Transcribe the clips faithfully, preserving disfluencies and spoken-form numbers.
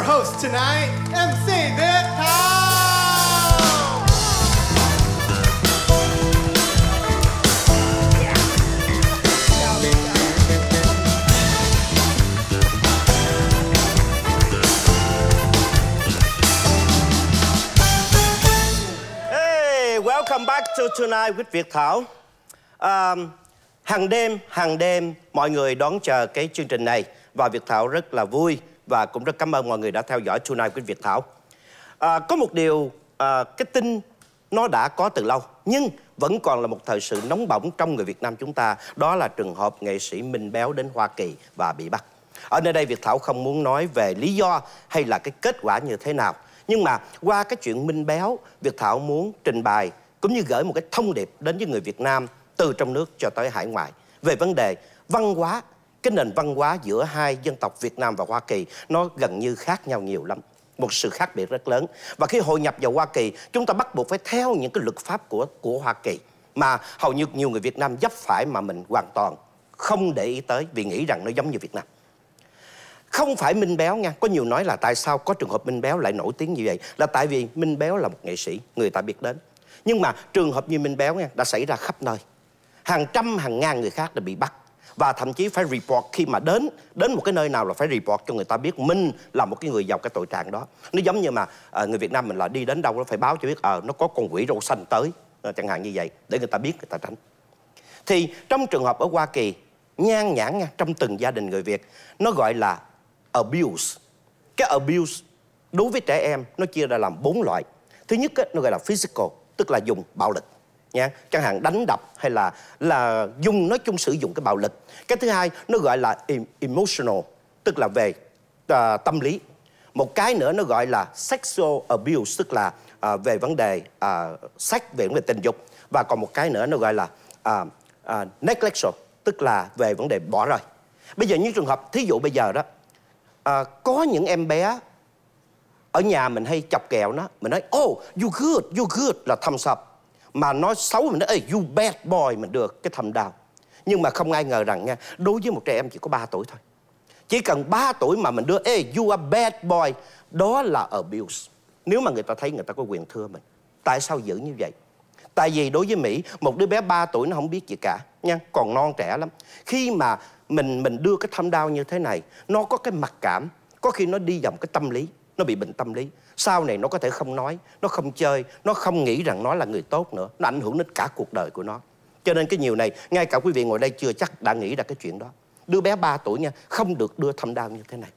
your host tonight, em xê Viet Thao. Hey, welcome back to Tonight with Viet Thao. Um, hàng đêm, hàng đêm mọi người đón chờ cái chương trình này và Viet Thao rất là vui và cũng rất cảm ơn mọi người đã theo dõi Tonight with Viet Thao. À, có một điều, à, cái tin nó đã có từ lâu nhưng vẫn còn là một thời sự nóng bỏng trong người Việt Nam chúng ta, đó là trường hợp nghệ sĩ Minh Béo đến Hoa Kỳ và bị bắt. Ở nơi đây Viet Thao không muốn nói về lý do hay là cái kết quả như thế nào, nhưng mà qua cái chuyện Minh Béo, Viet Thao muốn trình bày cũng như gửi một cái thông điệp đến với người Việt Nam từ trong nước cho tới hải ngoại về vấn đề văn hóa. Cái nền văn hóa giữa hai dân tộc Việt Nam và Hoa Kỳ nó gần như khác nhau nhiều lắm, một sự khác biệt rất lớn. Và khi hội nhập vào Hoa Kỳ, chúng ta bắt buộc phải theo những cái luật pháp của của Hoa Kỳ mà hầu như nhiều người Việt Nam vấp phải mà mình hoàn toàn không để ý tới vì nghĩ rằng nó giống như Việt Nam. Không phải Minh Béo nha, có nhiều nói là tại sao có trường hợp Minh Béo lại nổi tiếng như vậy, là tại vì Minh Béo là một nghệ sĩ người ta biết đến. Nhưng mà trường hợp như Minh Béo nha, đã xảy ra khắp nơi. Hàng trăm, hàng ngàn người khác đã bị bắt và thậm chí phải report khi mà đến đến một cái nơi nào là phải report cho người ta biết mình là một cái người vào cái tội trạng đó. Nó giống như mà à, người Việt Nam mình là đi đến đâu nó phải báo cho biết ờ à, nó có con quỷ râu xanh tới, à, chẳng hạn như vậy, để người ta biết, người ta tránh. Thì trong trường hợp ở Hoa Kỳ, nhan nhản nha, trong từng gia đình người Việt, nó gọi là abuse. Cái abuse đối với trẻ em nó chia ra làm bốn loại. Thứ nhất á, nó gọi là physical, tức là dùng bạo lực nha, chẳng hạn đánh đập hay là là dùng, nói chung sử dụng cái bạo lực. Cái thứ hai nó gọi là emotional, tức là về uh, tâm lý. Một cái nữa nó gọi là sexual abuse, tức là uh, về vấn đề uh, sex, về vấn đề tình dục. Và còn một cái nữa nó gọi là uh, uh, neglectful, tức là về vấn đề bỏ rơi. Bây giờ như trường hợp thí dụ bây giờ đó, uh, có những em bé ở nhà mình hay chọc kẹo nó, mình nói oh you good, you good là thumbs up. Mà nói xấu mình nói ê you bad boy, mình được cái thầm down. Nhưng mà không ai ngờ rằng nha, đối với một trẻ em chỉ có ba tuổi thôi, chỉ cần ba tuổi mà mình đưa ê you are bad boy, đó là abuse. Nếu mà người ta thấy, người ta có quyền thưa mình. Tại sao giữ như vậy? Tại vì đối với Mỹ, một đứa bé ba tuổi nó không biết gì cả nha, còn non trẻ lắm. Khi mà mình mình đưa cái thumb down như thế này, nó có cái mặc cảm, có khi nó đi vòng cái tâm lý, nó bị bệnh tâm lý. Sau này nó có thể không nói, nó không chơi, nó không nghĩ rằng nó là người tốt nữa. Nó ảnh hưởng đến cả cuộc đời của nó. Cho nên cái nhiều này, ngay cả quý vị ngồi đây chưa chắc đã nghĩ ra cái chuyện đó. Đứa bé ba tuổi nha, không được đưa thumb down như thế này.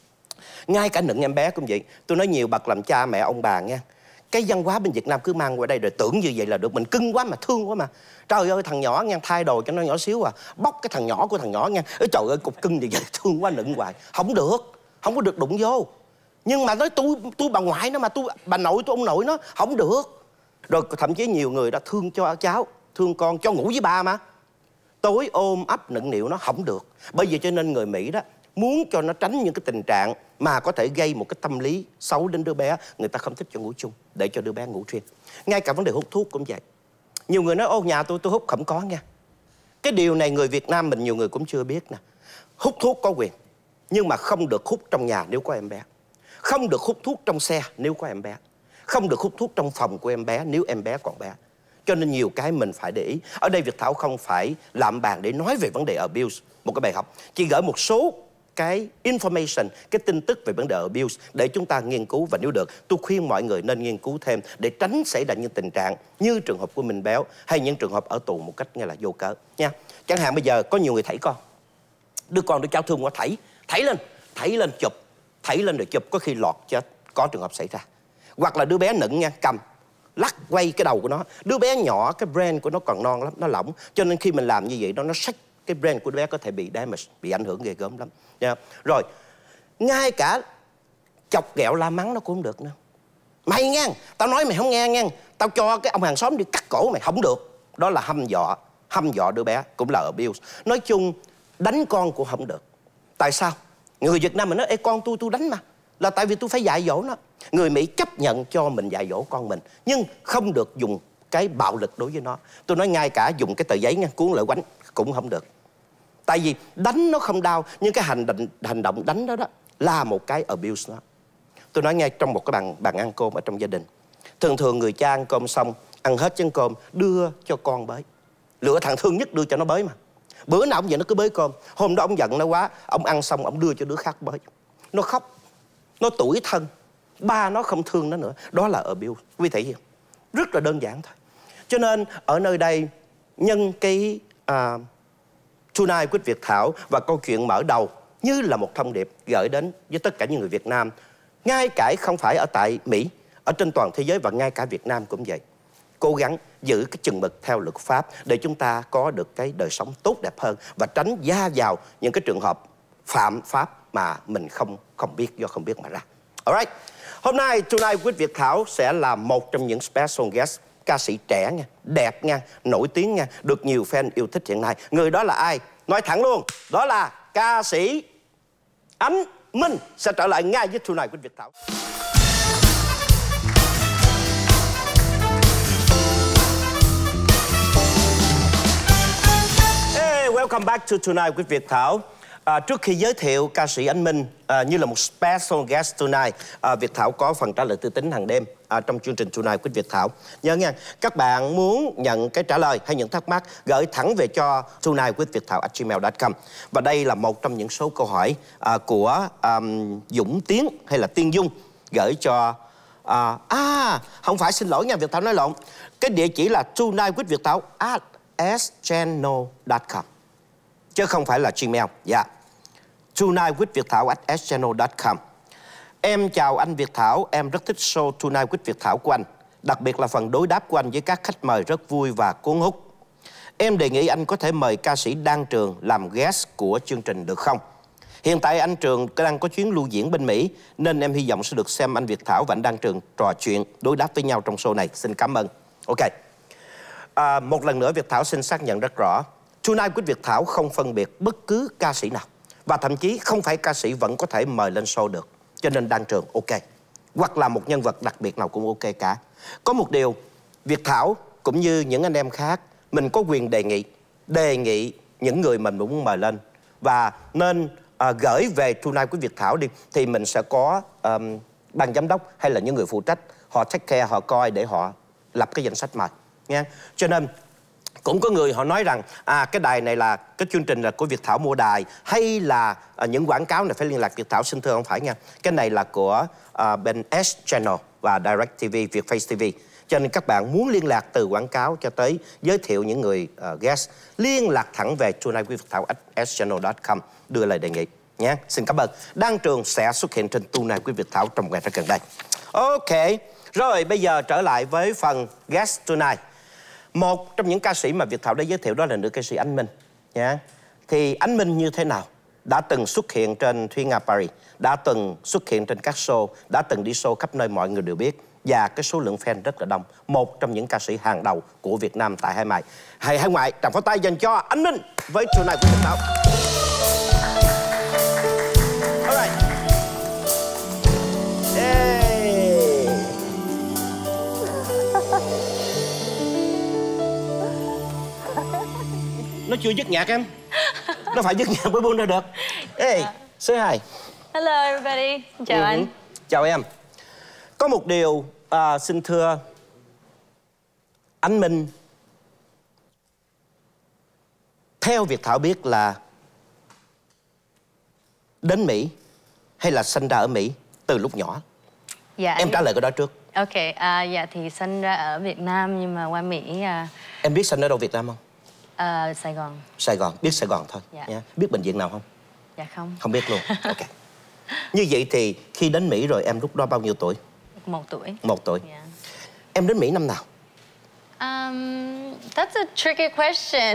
Ngay cả nựng em bé cũng vậy. Tôi nói nhiều bậc làm cha mẹ ông bà nha, cái văn hóa bên Việt Nam cứ mang qua đây rồi tưởng như vậy là được. Mình cưng quá mà, thương quá mà. Trời ơi thằng nhỏ nha, thay đồ cho nó nhỏ xíu à, bóc cái thằng nhỏ của thằng nhỏ nha. Ê, trời ơi cục cưng như vậy, thương quá nựng hoài. Không được, không có được đụng vô. Nhưng mà nói tôi tôi bà ngoại nó mà, tôi bà nội tôi ông nội nó không được. Rồi thậm chí nhiều người đã thương cho cháu, thương con, cho ngủ với bà mà, tối ôm ấp nựng nịu nó không được. Bởi vì cho nên người Mỹ đó muốn cho nó tránh những cái tình trạng mà có thể gây một cái tâm lý xấu đến đứa bé, người ta không thích cho ngủ chung, để cho đứa bé ngủ riêng. Ngay cả vấn đề hút thuốc cũng vậy. Nhiều người nói ô nhà tôi tôi hút, không có nha. Cái điều này người Việt Nam mình nhiều người cũng chưa biết nè. Hút thuốc có quyền, nhưng mà không được hút trong nhà nếu có em bé. Không được hút thuốc trong xe nếu có em bé. Không được hút thuốc trong phòng của em bé nếu em bé còn bé. Cho nên nhiều cái mình phải để ý. Ở đây Viet Thao không phải làm bàn để nói về vấn đề abuse, một cái bài học. Chỉ gửi một số cái information, cái tin tức về vấn đề abuse để chúng ta nghiên cứu. Và nếu được, tôi khuyên mọi người nên nghiên cứu thêm để tránh xảy ra những tình trạng như trường hợp của Minh Béo hay những trường hợp ở tù một cách nghe là vô cớ nha. Chẳng hạn bây giờ có nhiều người thảy con, đứa con đứa cháu thương quá, thảy thảy lên, thảy lên chụp, thảy lên rồi chụp, có khi lọt chết, có trường hợp xảy ra. Hoặc là đứa bé nựng nha, cầm lắc quay cái đầu của nó. Đứa bé nhỏ, cái brain của nó còn non lắm, nó lỏng, cho nên khi mình làm như vậy đó, nó sách cái brain của đứa bé có thể bị damage, bị ảnh hưởng ghê gớm lắm nha. Rồi ngay cả chọc ghẹo la mắng nó cũng không được nữa. Mày nghe, tao nói mày không nghe nghe, tao cho cái ông hàng xóm đi cắt cổ mày, không được. Đó là hăm dọa, hăm dọa đứa bé, cũng là abuse. Nói chung đánh con cũng không được. Tại sao? Người Việt Nam mình nói ê con tôi tôi đánh mà, là tại vì tôi phải dạy dỗ nó. Người Mỹ chấp nhận cho mình dạy dỗ con mình, nhưng không được dùng cái bạo lực đối với nó. Tôi nói ngay cả dùng cái tờ giấy nha, cuốn lại quánh cũng không được. Tại vì đánh nó không đau, nhưng cái hành động, hành động đánh đó đó là một cái abuse nó. Tôi nói ngay trong một cái bàn bàn ăn cơm ở trong gia đình, thường thường người cha ăn cơm xong, ăn hết chén cơm đưa cho con bới. Lựa thằng thương nhất đưa cho nó bới mà. Bữa nào ông vậy nó cứ bới cơm. Hôm đó ông giận nó quá, ông ăn xong ông đưa cho đứa khác bới. Nó khóc, nó tủi thân, ba nó không thương nó nữa. Đó là abuse, quý vị thấy không? Rất là đơn giản thôi. Cho nên ở nơi đây, nhân cái uh, Tonight with Viet Thao và câu chuyện mở đầu như là một thông điệp gửi đến với tất cả những người Việt Nam, ngay cả không phải ở tại Mỹ, ở trên toàn thế giới và ngay cả Việt Nam cũng vậy. Cố gắng giữ cái chừng mực theo luật pháp để chúng ta có được cái đời sống tốt đẹp hơn và tránh gia vào những cái trường hợp phạm pháp mà mình không không biết do không biết mà ra. Alright. Hôm nay Tonight with Viet Thao sẽ là một trong những special guest, ca sĩ trẻ nha, đẹp nha, nổi tiếng nha, được nhiều fan yêu thích hiện nay. Người đó là ai? Nói thẳng luôn, đó là ca sĩ Anh Minh sẽ trở lại ngay với Tonight with Viet Thao. Hey, welcome back to Tonight with Viet Thao. À, trước khi giới thiệu ca sĩ Anh Minh à, như là một special guest tonight, à, Viet Thao có phần trả lời tư tính hàng đêm à, trong chương trình Tonight with Viet Thao. Nhớ nha, các bạn muốn nhận cái trả lời hay những thắc mắc gửi thẳng về cho tonight with viet thao at gmail dot com. Và đây là một trong những số câu hỏi à, của um, Dũng Tiến hay là Tiên Dung gửi cho à, à không phải, xin lỗi nha, Viet Thao nói lộn. Cái địa chỉ là tonight with viet thao at s channel dot com chứ không phải là Gmail. Dạ. Yeah. Tonight with Viet Thao at s channel dot com. Em chào anh Viet Thao, em rất thích show Tonight with Viet Thao của anh. Đặc biệt là phần đối đáp của anh với các khách mời rất vui và cuốn hút. Em đề nghị anh có thể mời ca sĩ Đan Trường làm guest của chương trình được không? Hiện tại anh Trường đang có chuyến lưu diễn bên Mỹ, nên em hy vọng sẽ được xem anh Viet Thao và anh Đan Trường trò chuyện, đối đáp với nhau trong show này. Xin cảm ơn. Ok. À, một lần nữa Viet Thao xin xác nhận rất rõ, Tonight with Viet Thao không phân biệt bất cứ ca sĩ nào. Và thậm chí không phải ca sĩ vẫn có thể mời lên show được. Cho nên Đan Trường ok. Hoặc là một nhân vật đặc biệt nào cũng ok cả. Có một điều, Viet Thao cũng như những anh em khác, mình có quyền đề nghị Đề nghị những người mình muốn mời lên. Và nên uh, gửi về Tonight with Viet Thao đi. Thì mình sẽ có um, ban giám đốc hay là những người phụ trách, họ take care, họ coi để họ lập cái danh sách mời nha. Cho nên cũng có người họ nói rằng à cái đài này là cái chương trình là của Viet Thao mua đài, hay là à, những quảng cáo này phải liên lạc Viet Thao. Xin thưa không phải nha, cái này là của à, bên S Channel và Direct ti vi, Vietface ti vi. Cho nên các bạn muốn liên lạc từ quảng cáo cho tới giới thiệu những người uh, guest, liên lạc thẳng về Tonight with Viet Thao at s channel dot com đưa lời đề nghị nhé. Xin cảm ơn. Đan Trường sẽ xuất hiện trên Tonight with Viet Thao trong ngày rất gần đây. Ok, rồi bây giờ trở lại với phần guest tonight. Một trong những ca sĩ mà Viet Thao đã giới thiệu đó là nữ ca sĩ Anh Minh nha. Thì Anh Minh như thế nào? Đã từng xuất hiện trên Thuy Nga Paris, đã từng xuất hiện trên các show, đã từng đi show khắp nơi mọi người đều biết. Và cái số lượng fan rất là đông. Một trong những ca sĩ hàng đầu của Việt Nam tại hải ngoại. Hay hải ngoại, tràng pháo tay dành cho Anh Minh với Tonight with Viet Thao. Alright. Hey. Nó chưa dứt nhạc em. Nó phải dứt nhạc mới buông ra được. Hey, say hi. Hello everybody. Chào ừ. anh. Chào em. Có một điều à, xin thưa Anh Minh, theo Viet Thao biết là đến Mỹ hay là sinh ra ở Mỹ từ lúc nhỏ? Dạ. Em trả lời cái đó trước. Ok, à, dạ thì sinh ra ở Việt Nam nhưng mà qua Mỹ. À... Em biết sinh ở đâu Việt Nam không? À, Sài Gòn. Sài Gòn, biết Sài Gòn thôi. Dạ. Nha. Biết bệnh viện nào không? Dạ không. Không biết luôn. Ok. Như vậy thì khi đến Mỹ rồi em lúc đó bao nhiêu tuổi? Một tuổi. Một tuổi. Yeah. Em đến Mỹ năm nào? Um, that's a tricky question.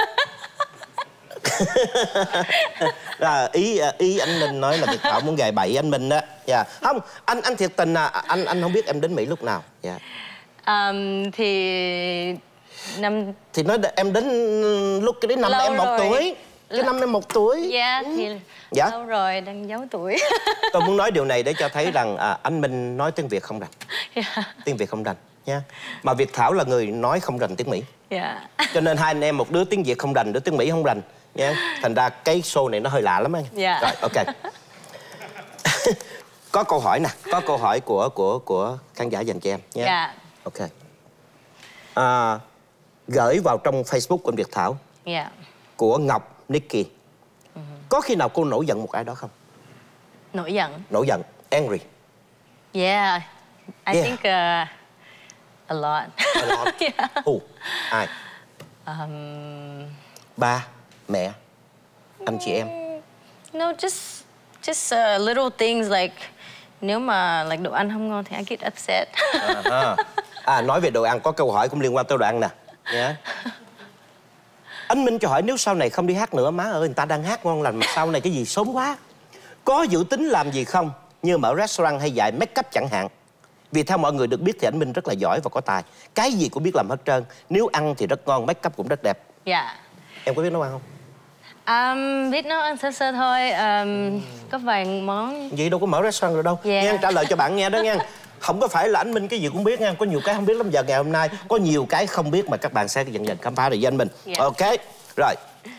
À, ý ý anh Minh nói là Viet Thao muốn gài bẫy anh Minh đó. Dạ. Yeah. Không, anh anh thiệt tình là anh anh không biết em đến Mỹ lúc nào. Dạ. Yeah. Um, thì năm thì nói em đến lúc cái đến năm em một tuổi. Cái năm em một tuổi. Dạ, thì dạ. Lâu rồi, đang giấu tuổi. Tôi muốn nói điều này để cho thấy rằng à, anh Minh nói tiếng Việt không rành. Yeah. Tiếng Việt không rành nha. Mà Viet Thao là người nói không rành tiếng Mỹ. Yeah. Cho nên hai anh em, một đứa tiếng Việt không rành, đứa tiếng Mỹ không rành nha. Thành ra cái show này nó hơi lạ lắm anh. Yeah. Rồi, ok. Có câu hỏi nè, có câu hỏi của của của khán giả dành cho em nhé. Dạ. Ok. À, gửi vào trong Facebook của Viet Thao. Dạ. Của Ngọc Nikki. Uh-huh. Có khi nào cô nổi giận một ai đó không? Nổi giận. Nổi giận. Angry. Yeah. I Yeah. think uh, a lot. A lot. Yeah. Who? Ai? Um, Ba, mẹ, anh chị em. No, just just uh, little things like nếu mà like đồ ăn không ngon thì I get upset. À, à, nói về đồ ăn, có câu hỏi cũng liên quan tới đồ ăn nè. Yeah. Anh Minh cho hỏi nếu sau này không đi hát nữa, má ơi người ta đang hát ngon lành mà sau này cái gì sớm quá. Có dự tính làm gì không? Như mở restaurant hay dạy make up chẳng hạn. Vì theo mọi người được biết thì anh Minh rất là giỏi và có tài. Cái gì cũng biết làm hết trơn. Nếu ăn thì rất ngon, make up cũng rất đẹp. Dạ. Yeah. Em có biết nấu ăn không? Um, biết nấu ăn sơ sơ thôi. Um, có vài món. Vậy đâu có mở restaurant rồi đâu. Yeah. Nghe trả lời cho bạn nghe đó nghe. Không có phải là anh Minh cái gì cũng biết nha. Có nhiều cái không biết lắm. Giờ ngày hôm nay có nhiều cái không biết mà các bạn sẽ dần dần khám phá được với anh Minh. Yeah. Ok. Rồi.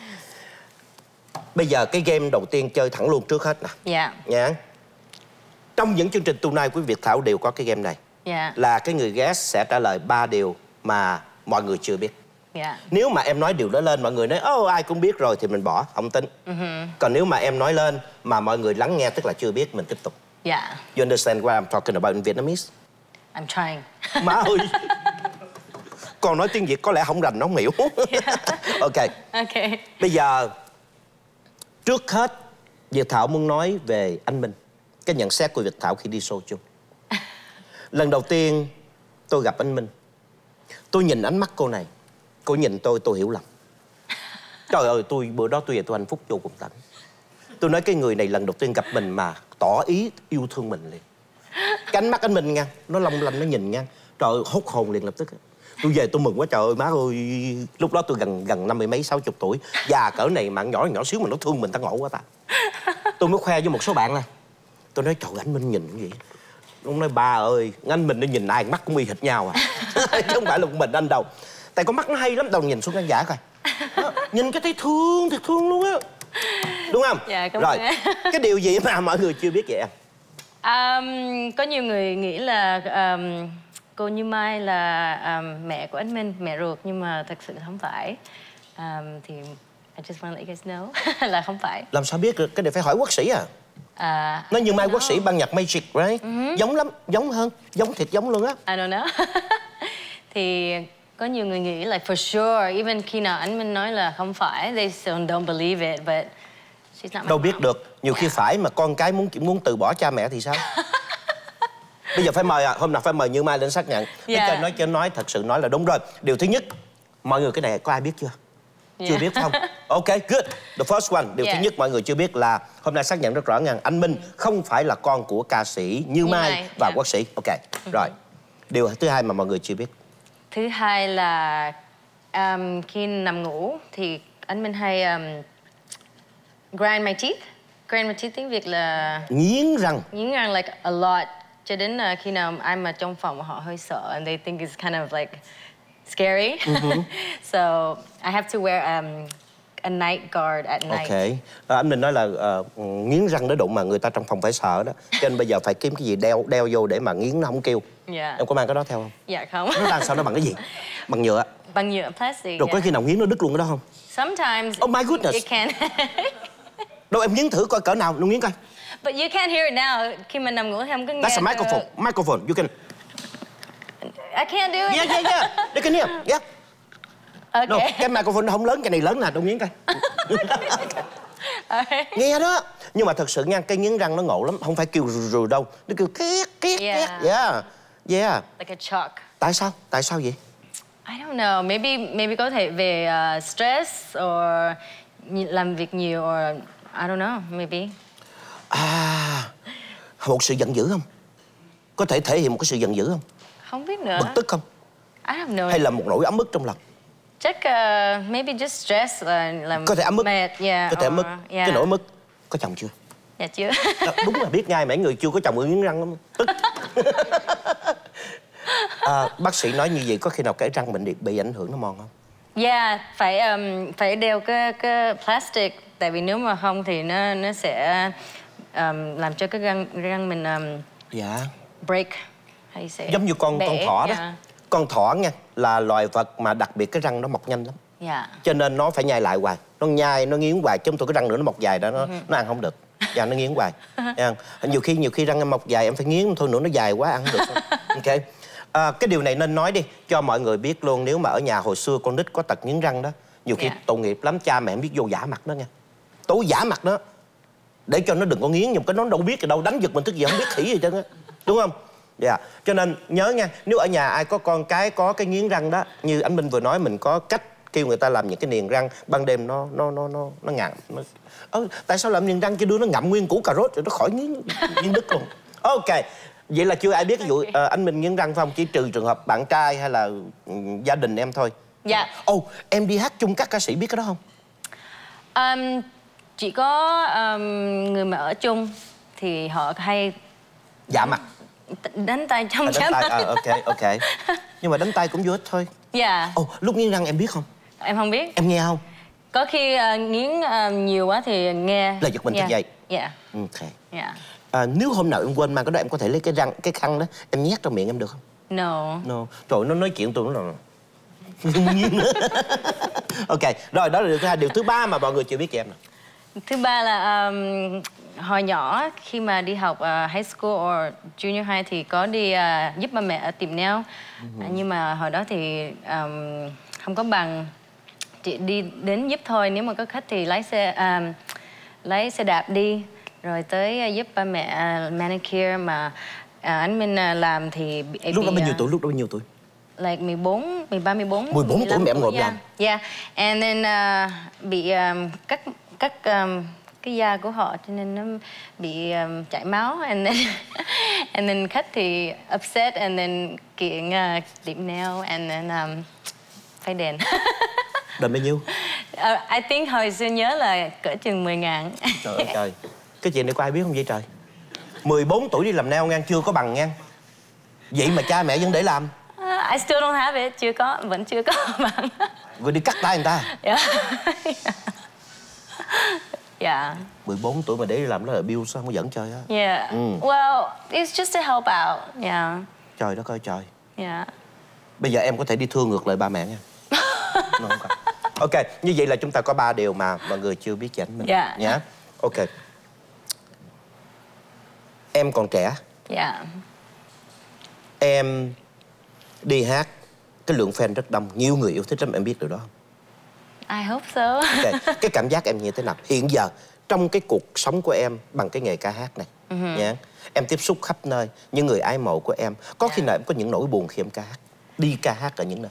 Bây giờ cái game đầu tiên chơi thẳng luôn trước hết nè. Dạ. Nha. Trong những chương trình tonight của Viet Thao đều có cái game này. Yeah. Là cái người guest sẽ trả lời ba điều mà mọi người chưa biết. Yeah. Nếu mà em nói điều đó lên mọi người nói ô ai cũng biết rồi thì mình bỏ, không tính. Uh-huh. Còn nếu mà em nói lên mà mọi người lắng nghe tức là chưa biết, mình tiếp tục. Yeah. You understand what I'm talking about in Vietnamese? I'm trying. Má ơi. Còn nói tiếng Việt có lẽ không rành nó không hiểu. Ok. Ok. Bây giờ trước hết Viet Thao muốn nói về anh Minh. Cái nhận xét của Viet Thao khi đi show chung. Lần đầu tiên tôi gặp anh Minh, tôi nhìn ánh mắt cô này, cô nhìn tôi, tôi hiểu lầm. Trời ơi, tôi bữa đó tôi về tôi hạnh phúc vô cùng tận. Tôi nói cái người này lần đầu tiên gặp mình mà tỏ ý yêu thương mình liền. Cái ánh mắt anh Minh nha, nó long lanh, nó nhìn nha. Trời ơi, hốt hồn liền lập tức. Tôi về tôi mừng quá trời ơi, má ơi. Lúc đó tôi gần gần năm mươi mấy, sáu chục tuổi. Già cỡ này mà nhỏ nhỏ xíu mà nó thương mình ta ngộ quá ta. Tôi mới khoe với một số bạn là tôi nói trời anh Minh nhìn cái gì. Ông nói ba ơi, anh Minh nó nhìn ai mắt cũng y hệt nhau à. Chứ không phải là một mình anh đâu. Tại con mắt nó hay lắm, đầu nhìn xuống khán giả coi. Đó, nhìn cái thấy thương, thiệt thương luôn á. Đúng không? Dạ, cảm rồi, ơn. cái điều gì mà mọi người chưa biết vậy em? Um, có nhiều người nghĩ là um, cô Như Mai là um, mẹ của anh Minh, mẹ ruột, nhưng mà thật sự không phải. Um, thì I just want to let you guys know là không phải. Làm sao biết được? Cái này phải hỏi quốc sĩ à? À, nó như Mai quốc sĩ ban nhạc Magic, right? Uh-huh. Giống lắm, giống hơn, giống thiệt giống luôn á. I don't know. Thì có nhiều người nghĩ là for sure, even khi nào anh Minh nói là không phải, they still don't believe it, but she's not my đâu biết mom. được, nhiều khi phải mà con cái muốn muốn từ bỏ cha mẹ thì sao? Bây giờ phải mời à, hôm nào phải mời Như Mai lên xác nhận. Yeah. Nói, nói cho nói thật sự nói là đúng rồi. Điều thứ nhất, mọi người cái này có ai biết chưa? Yeah. Chưa biết phải không? Ok, good. The first one. Điều yeah. thứ nhất mọi người chưa biết là hôm nay xác nhận rất rõ ràng anh Minh không phải là con của ca sĩ Như, Như Mai, Mai và yeah. quốc sĩ. Ok, mm-hmm. Rồi. Điều thứ hai mà mọi người chưa biết. Thứ hai là um, khi nằm ngủ thì anh Minh hay um, grind my teeth. Grind my teeth tiếng Việt là nghiến răng. Nghiến răng like a lot. Cho đến uh, khi nào ai mà trong phòng họ hơi sợ and they think it's kind of like scary. Mm-hmm. So I have to wear um, a night guard at night. Ok. À, anh Minh nói là uh, nghiến răng để đụng mà người ta trong phòng phải sợ đó. Cho nên bây giờ phải kiếm cái gì đeo đeo vô để mà nghiến nó không kêu. Yeah. Em có mang cái đó theo không? Dạ không. Nó làm sao nó bằng cái gì? Bằng nhựa. Bằng nhựa plastic. Rồi yeah. có khi nào nghiến nó đứt luôn cái đó không? Sometimes. Oh my goodness. You can. Đâu em nghiến thử coi cỡ nào, nó nghiến coi. But you can't hear it now. Khi mình nằm ngủ thì không có nghe. That's a microphone. Được. Microphone. You can. I can't do it. Yeah, yeah, yeah. They can hear. Yeah. Okay. No, cái microphone nó không lớn, cái này lớn nè, đâu nghiến coi. Okay. Nghe đó. Nhưng mà thật sự nha, cái nghiến răng nó ngộ lắm, không phải kêu rù rù đâu, nó kêu két két két. Yeah. Yeah. Like a chalk. Tại sao? Tại sao vậy? I don't know. Maybe maybe có thể về uh, stress or làm việc nhiều or I don't know. Maybe. À, một sự giận dữ không? Có thể thể hiện một cái sự giận dữ không? Không biết nữa. Bực tức không? I have no. Hay là một nỗi ấm ức trong lòng? Chắc uh, maybe just stress là làm có thể ấm ức. Mệt, yeah, có thể ấm ức. Yeah. Cái nỗi ấm ức có chồng chưa? Dạ chưa. Đó, đúng là biết ngay mấy người chưa có chồng ưng nghiến răng lắm. Tức. À, bác sĩ nói như vậy có khi nào cái răng mình bị, bị ảnh hưởng nó mòn không? Yeah, phải um, phải đeo cái cái plastic, tại vì nếu mà không thì nó nó sẽ um, làm cho cái răng răng mình um, dạ break hay sẽ giống như con bể. con thỏ đó. Yeah. Con thỏ nha là loài vật mà đặc biệt cái răng nó mọc nhanh lắm. Yeah. Cho nên nó phải nhai lại hoài, nó nhai nó nghiến hoài, chứ không thôi cái răng nữa nó mọc dài đó nó uh-huh. nó ăn không được. Dạ nó nghiến hoài. nhiều khi nhiều khi răng em mọc dài em phải nghiến thôi nữa nó dài quá ăn không được. Ok. À, cái điều này nên nói đi cho mọi người biết luôn, nếu mà ở nhà hồi xưa con nít có tật nghiến răng đó, nhiều khi yeah. tội nghiệp lắm, cha mẹ không biết vô giả mặt đó nha, tối giả mặt đó để cho nó đừng có nghiến, nhưng cái nó đâu biết gì đâu, đánh giật mình tức gì không biết khỉ gì chứ, đúng không? Dạ, yeah. Cho nên nhớ nha, nếu ở nhà ai có con cái có cái nghiến răng đó, như anh Minh vừa nói, mình có cách kêu người ta làm những cái niềng răng ban đêm nó nó nó nó nó ngậm. Nó... Ơ, tại sao làm niềng răng cho đứa nó ngậm nguyên củ cà rốt rồi nó khỏi nghiến nghiến đứt luôn. Ok, vậy là chưa ai biết cái vụ uh, anh Minh nghiến răng phải không? Chỉ trừ trường hợp bạn trai hay là um, gia đình em thôi. Dạ. Ồ, oh, em đi hát chung các ca sĩ biết cái đó không? Um, chỉ có um, người mà ở chung thì họ hay dạ mặt đánh tay trong à, đánh tay. À, ok ok. Nhưng mà đánh tay cũng vô ích thôi. Dạ. Yeah. Ồ, oh, lúc nghiến răng em biết không? Em không biết. Em nghe không? Có khi uh, nghiến uh, nhiều quá thì nghe là giật mình yeah. thức dậy. Dạ. Yeah. Ok. Yeah. À, nếu hôm nào em quên mang cái đó, em có thể lấy cái răng cái khăn đó em nhét trong miệng em được không? No. No. Trời, nó nói chuyện tôi nó là ok, rồi đó là điều thứ hai. Điều thứ ba mà mọi người chưa biết cho em nè. Thứ ba là um, hồi nhỏ khi mà đi học uh, high school or junior high thì có đi uh, giúp ba mẹ ở tiệm nail. Uh-huh. uh, nhưng mà hồi đó thì um, không có bằng, chị đi đến giúp thôi, nếu mà có khách thì lái xe um, lấy xe đạp đi rồi tới uh, giúp ba mẹ uh, manicure. Mà uh, anh Minh uh, làm thì bị, lúc đó bao nhiêu uh, tuổi? Lúc đó bao nhiêu tuổi? Like mười bốn, mười ba, mười bốn. mười bốn tuổi mẹ em ngồi yeah. làm. Yeah. And then uh, bị um, cắt cắt um, cái da của họ cho nên nó bị um, chảy máu. And then and then khách thì upset and then kiện uh, tiệm nail and then um, phải đền. Đền bao nhiêu? Uh, I think hồi xưa nhớ là cỡ chừng mười ngàn. Trời ơi trời. Cái chuyện này có ai biết không vậy trời? mười bốn tuổi đi làm nail ngang, chưa có bằng ngang. Vậy mà cha mẹ vẫn để làm. Uh, I still don't have it, chưa có, vẫn chưa có bằng. Rồi đi cắt tay người ta. Yeah. Yeah. mười bốn tuổi mà để đi làm đó là abuse, sao không có dẫn chơi á. Yeah. Ừ. Well, it's just to help out. Yeah. Trời đất ơi trời. Yeah. Bây giờ em có thể đi thưa ngược lại ba mẹ nha. No, không. Ok, như vậy là chúng ta có ba điều mà mọi người chưa biết về anh Minh. Dạ. Nhá. Ok. Em còn trẻ. Yeah. Em đi hát, cái lượng fan rất đông, nhiều người yêu thích lắm, em biết điều đó không? I hope so. Okay. Cái cảm giác em như thế nào hiện giờ trong cái cuộc sống của em bằng cái nghề ca hát này? Uh-huh. Nha. Em tiếp xúc khắp nơi, những người ái mộ của em. Có yeah. khi nào em có những nỗi buồn khi em ca hát, đi ca hát ở những nơi?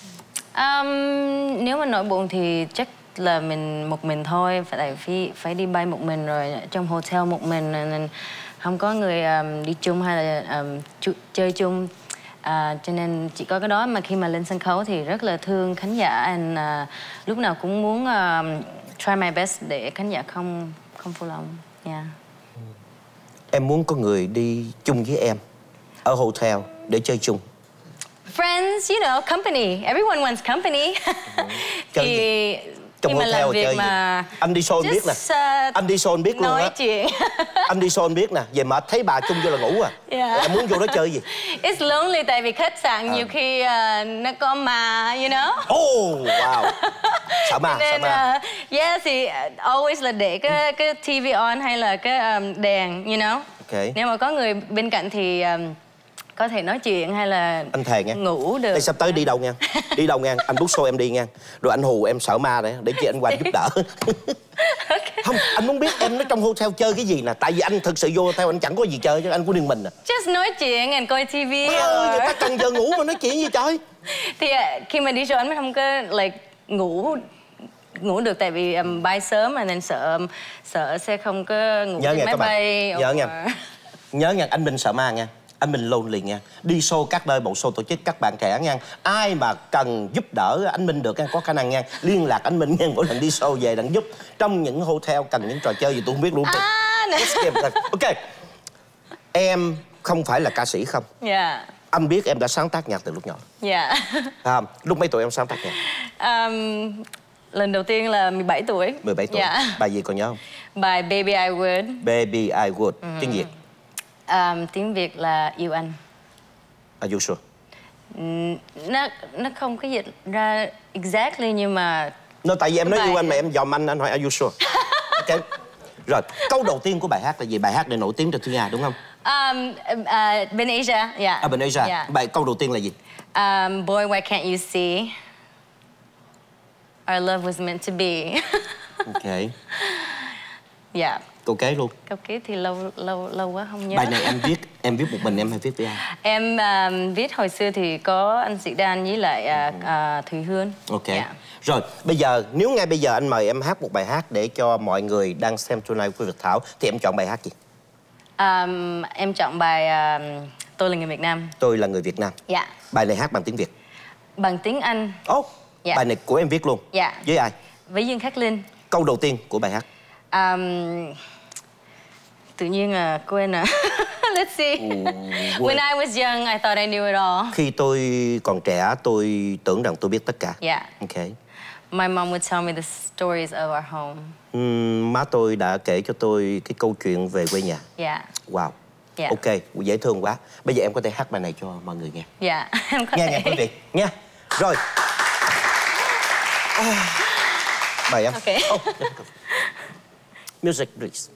Um, nếu mà nỗi buồn thì chắc là mình một mình thôi, phải phải phải đi bay một mình, rồi trong hotel một mình, nên không có người um, đi chung hay là um, ch chơi chung. À, cho nên chỉ có cái đó. Mà khi mà lên sân khấu thì rất là thương khán giả, and uh, lúc nào cũng muốn uh, try my best để khán giả không không phụ lòng. Yeah. Em muốn có người đi chung với em ở hotel để chơi chung. Friends, you know, company. Everyone wants company. Ừ. Thì trong khi mà hotel làm việc chơi mà gì? Anh đi show biết nè. Uh, anh đi show biết luôn á. Nói chuyện. Anh đi show biết nè. Về mệt thấy bà chung vô là ngủ à. Yeah. Em muốn vô đó chơi gì? It's lonely, tại vì khách sạn à. nhiều khi uh, nó có ma, you know. Oh, wow. Sợ ma, nên, sợ ma. Uh, yeah, thì always là để cái cái ti vi on hay là cái um, đèn, you know. Okay. Nếu mà có người bên cạnh thì um, có thể nói chuyện hay là anh thề nghe, ngủ được. Đây, sắp tới đi đâu nha? Đi đâu nha? Anh book show em đi nha. Rồi anh hù em sợ ma đấy, để chị anh qua giúp đỡ. Okay. Không, anh muốn biết em nó trong hotel chơi cái gì nè. Tại vì anh thực sự vô hotel anh chẳng có gì chơi chứ, anh của riêng mình nè. Just nói chuyện and coi ti vi. Ơi, người ta cần giờ ngủ mà nói chuyện gì trời. Thì uh, khi mà đi show anh mới không có like ngủ ngủ được, tại vì um, bay sớm mà nên sợ um, sợ sẽ không có ngủ trên máy bay. Nhớ nha. Nhớ nha, anh Minh sợ ma nha. Anh Minh lonely nha. Đi show các nơi, bộ show tổ chức các bạn trẻ nha. Ai mà cần giúp đỡ anh Minh được, có khả năng nha, liên lạc anh Minh nha. Mỗi lần đi show về đặng giúp. Trong những hotel cần những trò chơi gì tôi không biết luôn. À, ok. Em không phải là ca sĩ không? Dạ. Yeah. Anh biết em đã sáng tác nhạc từ lúc nhỏ. Dạ. Yeah. À, lúc mấy tuổi em sáng tác nhạc? Um, lần đầu tiên là mười bảy tuổi. mười bảy tuổi. Yeah. Bài gì còn nhớ không? Bài Baby I Would. Baby I Would. Ừ. Tiếng Việt? Um, tiếng Việt là Yêu Anh. Are you sure? Nó nó không có dịch ra exactly nhưng mà... Nó tại vì em nói bài... yêu anh mà em dòm anh, anh hỏi are you sure? Ok. Rồi, câu đầu tiên của bài hát là gì? Bài hát này nổi tiếng trên Thuy đúng không? Um, uh, bên Asia, yeah. À, bên Asia. Yeah. Bài câu đầu tiên là gì? Um, boy, why can't you see? Our love was meant to be. Ok. Yeah. Câu kế luôn. Câu kế thì lâu lâu lâu quá không nhớ. Bài này em viết em viết một mình em hay viết với ai? Em um, viết hồi xưa thì có anh Sĩ Đan với lại uh, uh, Thùy Hương. Ok. Yeah. Rồi, bây giờ nếu ngay bây giờ anh mời em hát một bài hát để cho mọi người đang xem Tonight của Viet Thao thì em chọn bài hát gì? Um, em chọn bài um, Tôi là người Việt Nam. Tôi là người Việt Nam. Dạ. Yeah. Bài này hát bằng tiếng Việt. Bằng tiếng Anh. Ồ. Oh, yeah. Bài này của em viết luôn. Dạ. Yeah. Với ai? Với Dương Khắc Linh. Câu đầu tiên của bài hát. Um, tự nhiên à quên à. Let's see. Ồ, When I was young, I thought I knew it all. Khi tôi còn trẻ, tôi tưởng rằng tôi biết tất cả. Yeah. Ok. My mom would tell me the stories of our home. Uhm, má tôi đã kể cho tôi cái câu chuyện về quê nhà. Yeah. Wow. Yeah. Ok, dễ thương quá. Bây giờ em có thể hát bài này cho mọi người nghe. Dạ, yeah, em có nghe thể. Nghe quý vị, nha. Rồi. Mời em. Ok. Oh, music, please.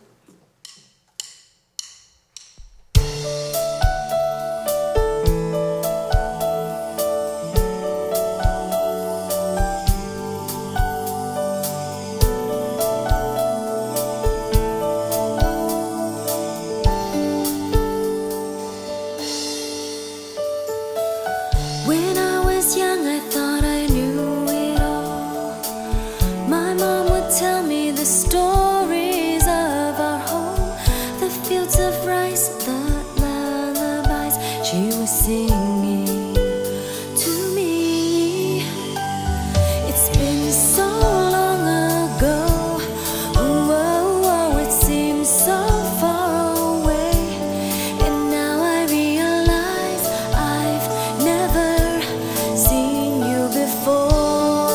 When I was young, I thought I knew it all. My mom would tell me the stories of our home, the fields of rice, the lullabies she was singing to me. It's been so long ago, oh, oh, oh, it seems so far away, and now I realize I've never seen you before.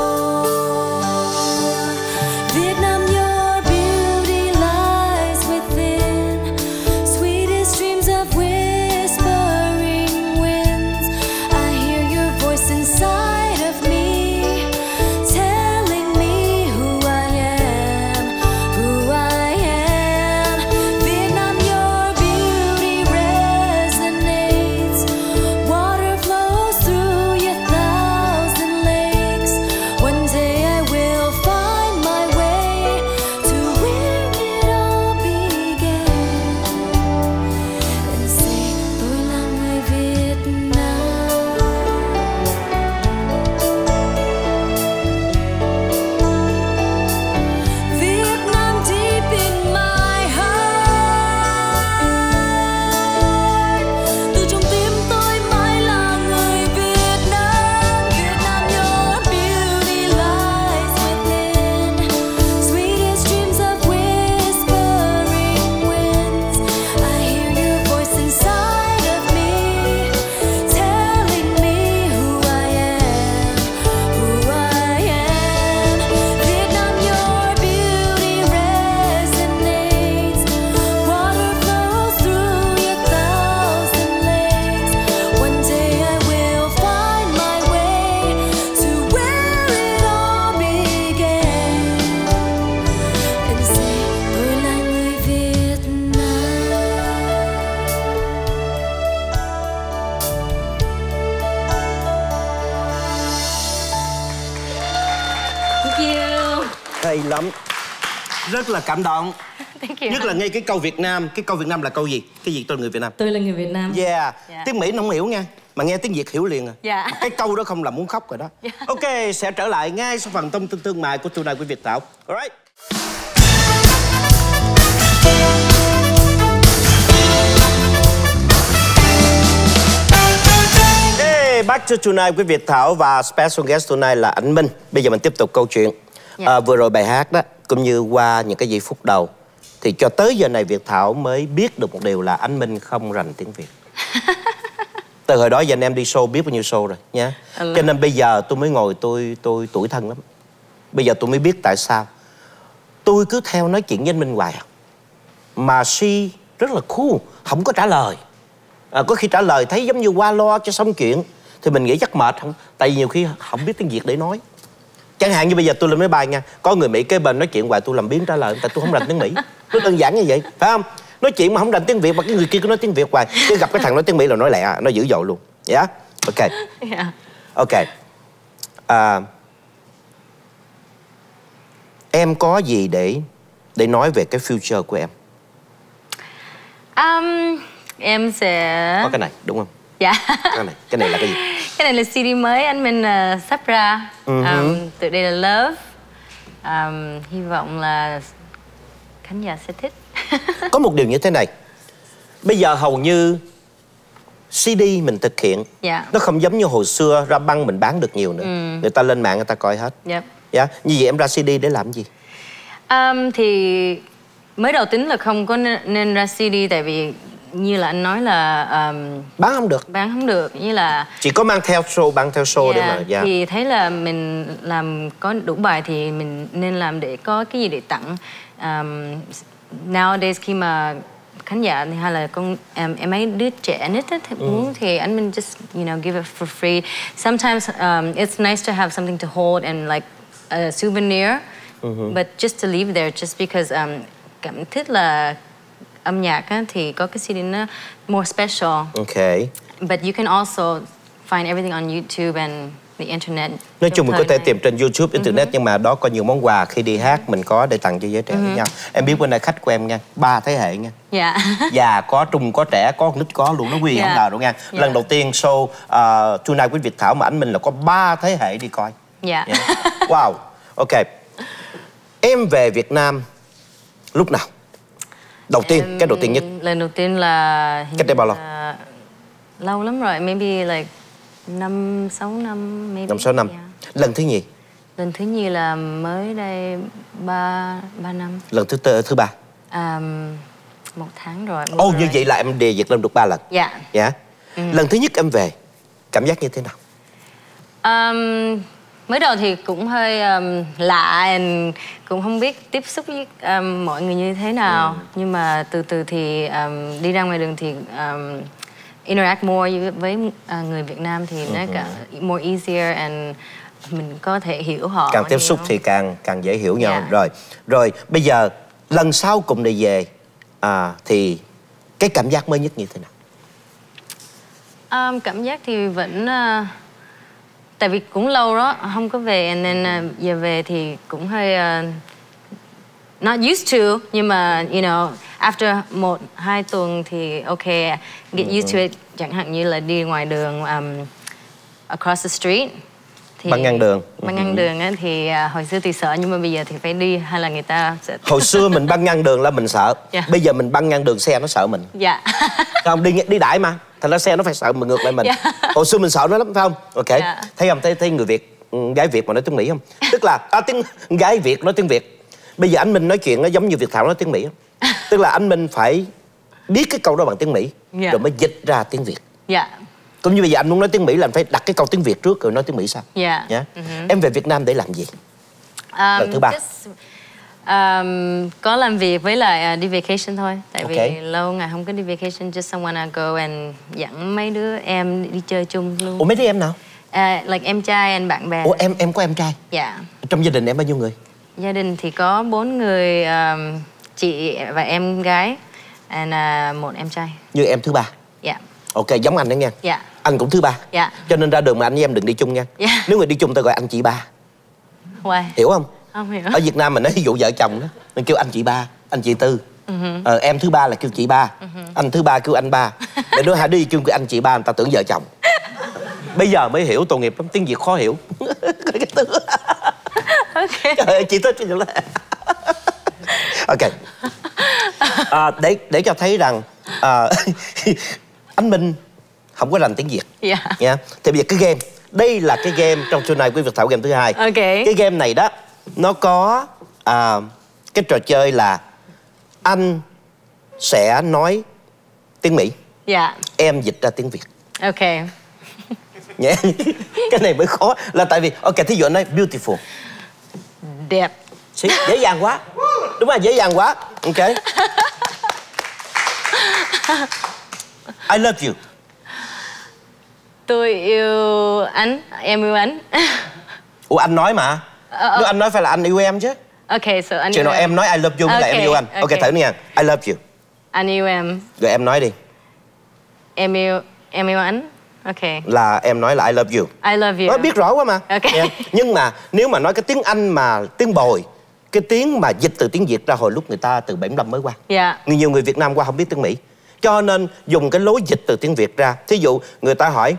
Vietnam, your beauty lies within sweetest dreams of whispering winds. I hear your voice inside of me, telling me who I am, who I am. Vietnam, your beauty resonates. Water flows through your thousand lakes. One day I will find my way to where it all began and say tôi là người Việt Nam. Việt Nam deep in my heart. Từ trong tim tôi mãi là người Việt Nam. Việt Nam, your beauty lies within sweetest dreams of whispering winds. I hear your voice inside of me, telling me who I am, who I am. Vietnam, your beauty resonates. Water flows through your thousand lakes. One day I will find my way to where it all began and say tôi là người Việt Nam. Thank you. Hay lắm. Rất là cảm động. Thank you. Nhất là ngay cái câu Việt Nam. Cái câu Việt Nam là câu gì? Cái gì tôi là người Việt Nam? Tôi là người Việt Nam. Yeah. Yeah. Tiếng Mỹ nó không hiểu nha. Mà nghe tiếng Việt hiểu liền à. Dạ. Cái câu đó không là muốn khóc rồi đó. Dạ. Ok, sẽ trở lại ngay sau phần thông tin thương mại của Tonight của Viet Thao. Alright. Hey, back to Tonight với Viet Thao và special guest tonight là anh Minh. Bây giờ mình tiếp tục câu chuyện. Dạ. À, vừa rồi bài hát đó, cũng như qua những cái giây phút đầu thì cho tới giờ này Viet Thao mới biết được một điều là anh Minh không rành tiếng Việt. Từ hồi đó giờ anh em đi show biết bao nhiêu show rồi nha. Cho nên bây giờ tôi mới ngồi tôi tôi tủi thân lắm. Bây giờ tôi mới biết tại sao Tôi cứ theo nói chuyện với anh Minh hoài à. Mà Si rất là cool, không có trả lời. à, Có khi trả lời thấy giống như qua lo cho xong chuyện. Thì mình nghĩ chắc mệt không. Tại vì nhiều khi không biết tiếng Việt để nói. Chẳng hạn như bây giờ tôi lên máy bay nha, có người Mỹ kế bên nói chuyện hoài tôi làm biếng trả lời. Tại tôi không rành tiếng Mỹ. Nó đơn giản như vậy, phải không? Nói chuyện mà không rành tiếng Việt mà cái người kia cứ nói tiếng Việt hoài. Chứ gặp cái thằng nói tiếng Mỹ là nói lẹ, nó dữ dội luôn. Dạ yeah? Ok. Yeah. Ok. à, Em có gì để để nói về cái future của em? Um, em sẽ... Có cái này, đúng không? Dạ. Cái này, cái này là cái gì? Cái này là xê đê mới anh Minh uh, sắp ra. Uh-huh. um, Tựa đề là Love. um, Hy vọng là khán giả sẽ thích. Có một điều như thế này. Bây giờ hầu như xê đê mình thực hiện, dạ. nó không giống như hồi xưa ra băng mình bán được nhiều nữa. ừ. Người ta lên mạng người ta coi hết. Yep. Dạ. Như vậy em ra xê đê để làm gì? Um, thì mới đầu tính là không có nên, nên ra xê đê. Tại vì như là anh nói là um, bán không được. Bán không được, như là chỉ có mang theo show, mang theo show yeah, để mà yeah. Thì thấy là mình làm có đủ bài thì mình nên làm để có cái gì để tặng. um, Nowadays khi mà khán giả hay là con um, em ấy đứa trẻ nít ấy, thì muốn ừ. thì anh mình just you know give it for free. Sometimes um, it's nice to have something to hold and like a souvenir, uh-huh. but just to leave there just because um, cảm thích là âm nhạc á, thì có cái xê đê nó more special. Okay. But you can also find everything on YouTube and the internet. Nói chung mình có thể tìm trên YouTube, internet, uh-huh. nhưng mà đó có nhiều món quà khi đi hát mình có để tặng cho giới trẻ uh-huh. với nhau. Em biết bên đây khách của em nha, ba thế hệ nha. Dạ. Yeah. Già có, trung có, trẻ có, nít có luôn, nó quy yeah. không nào đâu nha. Yeah. Lần đầu tiên show uh, Tonight with Viet Thao mà anh Minh là có ba thế hệ đi coi. Dạ. Yeah. Yeah. Wow. Ok. Em về Việt Nam lúc nào? Đầu tiên, em, cái đầu tiên nhất. Lần đầu tiên là... Cách đây bao lâu? Uh, lâu lắm rồi, maybe like năm, sáu năm. Maybe. Năm, sáu năm. Yeah. Lần thứ nhì? Lần thứ nhì là mới đây ba, ba năm. Lần thứ tư, thứ ba? Um, một tháng rồi. Ồ, oh, như vậy là em đề Việt Nam được ba lần? Dạ. Yeah. Dạ. Yeah. Ừ. Lần thứ nhất em về, cảm giác như thế nào? Um, mới đầu thì cũng hơi um, lạ, and cũng không biết tiếp xúc với um, mọi người như thế nào. Ừ. Nhưng mà từ từ thì um, đi ra ngoài đường thì um, interact more với uh, người Việt Nam thì uh-huh. nó cả more easier and mình có thể hiểu họ. Càng tiếp xúc thì càng càng dễ hiểu nhau. Yeah. Rồi, rồi bây giờ lần sau cùng này về à, thì cái cảm giác mới nhất như thế nào? Um, cảm giác thì vẫn uh, tại vì cũng lâu đó không có về, nên uh, giờ về thì cũng hơi uh, not used to, nhưng mà you know after một hai tuần thì ok, get used to it. Chẳng hạn như là đi ngoài đường um, across the street thì băng ngang đường băng ngang đường á, thì uh, hồi xưa thì sợ, nhưng mà bây giờ thì phải đi, hay là người ta sẽ... Hồi xưa mình băng ngang đường là mình sợ. Yeah. Bây giờ mình băng ngang đường xe nó sợ mình. Dạ. Yeah. Không, đi đi đại mà thành ra xe nó phải sợ mình ngược lại mình. Yeah. Hồi xưa mình sợ nó lắm phải không? Ok. Yeah. Thấy không, thấy, thấy người Việt, gái Việt mà nói tiếng Mỹ không? Tức là à, tiếng gái Việt nói tiếng Việt. Bây giờ anh Minh nói chuyện nó giống như Viet Thao nói tiếng Mỹ không? Tức là anh Minh phải biết cái câu đó bằng tiếng Mỹ. Yeah. Rồi mới dịch ra tiếng Việt. Dạ. Yeah. Cũng như bây giờ anh muốn nói tiếng Mỹ là anh phải đặt cái câu tiếng Việt trước rồi nói tiếng Mỹ sau. Dạ. Yeah. Yeah. Uh-huh. Em về Việt Nam để làm gì? Um, Lần thứ ba. Just, um, có làm việc với lại uh, đi vacation thôi. Tại okay. vì lâu ngày không có đi vacation, just someone I go and dẫn mấy đứa em đi chơi chung luôn. Ủa mấy đứa em nào? Uh, like em trai and bạn bè. Ủa em em có em trai? Dạ. Yeah. Trong gia đình em bao nhiêu người? Gia đình thì có bốn người, um, chị và em gái and uh, một em trai. Như em thứ ba? Dạ. Yeah. Ok, giống anh đó nha. Dạ. Yeah. Anh cũng thứ ba. Dạ. Yeah. Cho nên ra đường mà anh với em đừng đi chung nha. Dạ. Yeah. Nếu người đi chung tôi gọi anh chị ba. Why? Hiểu không? Không hiểu. Ở Việt Nam mình nói ví dụ vợ chồng đó, mình kêu anh chị ba, anh chị tư. Uh-huh. ờ, em thứ ba là kêu chị ba. Uh-huh. Anh thứ ba kêu anh ba. Để đứa hai đứa đi chung kêu anh chị ba, người ta tưởng vợ chồng. Bây giờ mới hiểu, tội nghiệp lắm, tiếng Việt khó hiểu. Cái từ. Ok. Trời ơi, chị thích cái là. Ok. À, để để cho thấy rằng à, anh Minh không có rành tiếng Việt. Dạ. Yeah. Yeah. Thì bây giờ cái game, đây là cái game trong Tonight with Viet Thao, game thứ hai. Ok. Cái game này đó, nó có à, cái trò chơi là anh sẽ nói tiếng Mỹ. Dạ. Yeah. Em dịch ra tiếng Việt. Ok. Nhé. Cái này mới khó là tại vì ok, thí dụ anh nói beautiful. Đẹp. Xí, dễ dàng quá. Đúng rồi, dễ dàng quá. Ok. I love you. Tôi yêu anh, em yêu anh. Ủa anh nói mà. Ờ, Nếu anh nói phải là anh yêu em chứ. Ok, so anh Chuyện yêu nào em. em nói I love you mới là em yêu anh. Ok, thử nha. I love you. Anh yêu em. Rồi em nói đi. Em yêu, em yêu anh. Ok. Là em nói là I love you. I love you. Nó biết rõ quá mà. Ok. Yeah. Nhưng mà nếu mà nói cái tiếng Anh mà tiếng bồi, cái tiếng mà dịch từ tiếng Việt ra hồi lúc người ta từ bảy mươi lăm mới qua. Dạ. Nhiều nhiều người Việt Nam qua không biết tiếng Mỹ. Cho nên dùng cái lối dịch từ tiếng Việt ra. Thí dụ người ta hỏi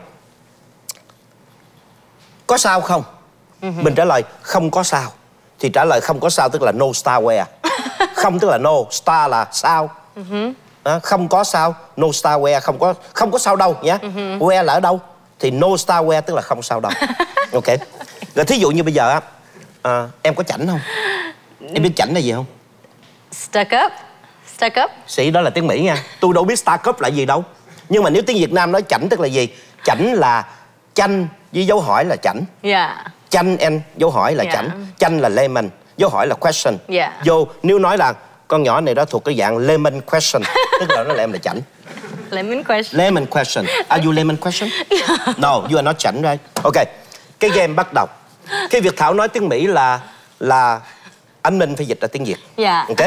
có sao không? Uh-huh. Mình trả lời không có sao. Thì trả lời không có sao tức là no star wear. Không tức là no, star là sao. Uh-huh. À, không có sao, no star wear, không có không có sao đâu nhé. Uh-huh. Wear là ở đâu? Thì no star wear tức là không sao đâu. Ok. Rồi thí dụ như bây giờ á, à, em có chảnh không? Em biết chảnh là gì không? Stuck up. Stuck up. Sĩ đó là tiếng Mỹ nha. Tôi đâu biết stuck up là gì đâu. Nhưng mà nếu tiếng Việt Nam nói chảnh tức là gì? Chảnh là chanh với dấu hỏi là chảnh. Dạ. Yeah. Chanh and dấu hỏi là Yeah. chảnh. Chanh là lemon, dấu hỏi là question. Yeah. Vô nếu nói là con nhỏ này đó thuộc cái dạng lemon question, tức là nó là em là chảnh. Lemon question. Lemon question. Are you lemon question? No, you are not chảnh, right? Ok. Cái game bắt đầu. Khi Viet Thao nói tiếng Mỹ là là anh Minh phải dịch ra tiếng Việt. Dạ. Ok.